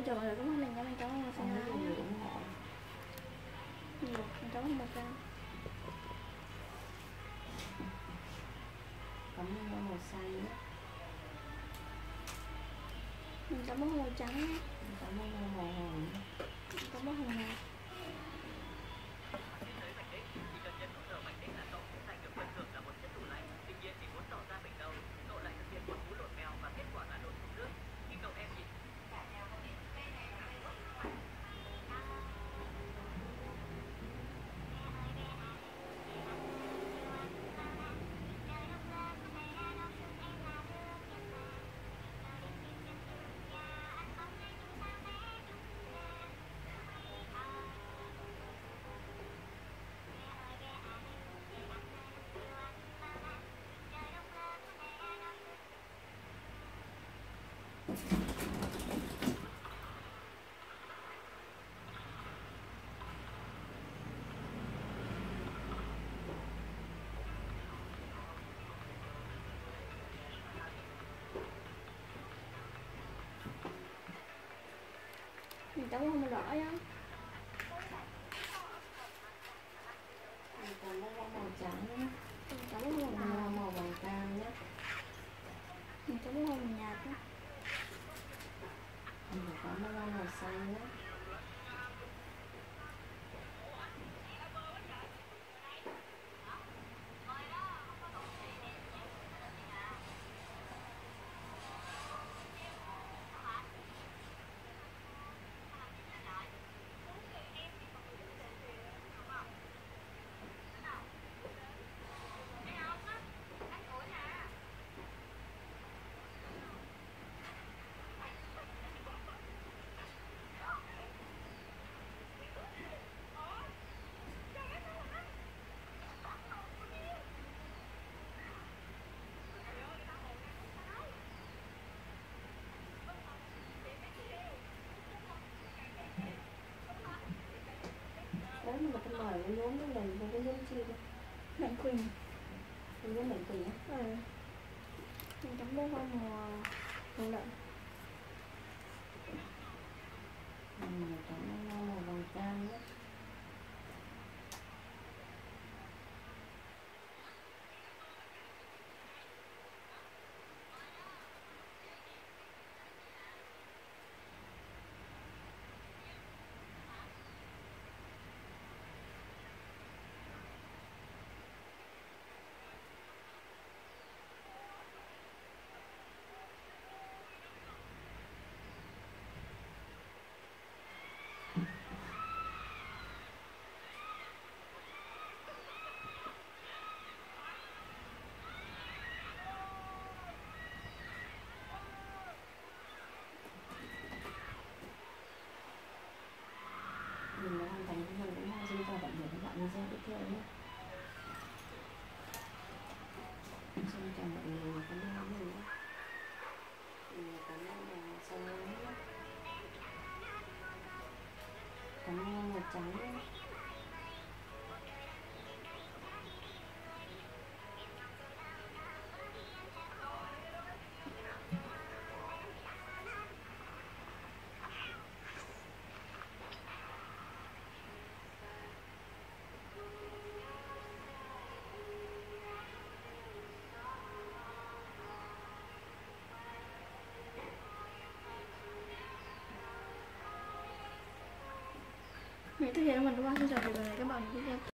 chào mọi người, cảm ơn mình nha, mình cảm ơn mọi người ủng hộ. Mình cảm ơn 100. Cảm ơn màu xanh nhé. Mình cảm ơn màu trắng nhé. Cảm ơn màu hồng. Cảm ơn hồng ngọc. Mình cảm ơn màu đỏ nhá. Mình cảm ơn màu trắng nhé. Mình cảm ơn màu vàng cam nhé. Mình cảm ơn màu nhạt nhé. Mình cảm ơn màu xanh nhé. Đấy mà cái mời cái nhóm cái mình cái nhóm chi đó. Mạnh Quỳnh. Cái nhóm Mạnh Quỳnh á. Mình cảm ơn màu hồng đậm. Mình cảm ơn màu vàng cam nhé. Mình đã hoàn thành cái phần cũng xin chào tạm biệt các bạn video tiếp theo nhé. Xin chào mọi người và cảm ơn mình nhé. Mình cảm ơn màu xanh nhé. Cảm ơn màu trắng nhé. Mình thực hiện mình qua xin chào và hẹn gặp lại các bạn video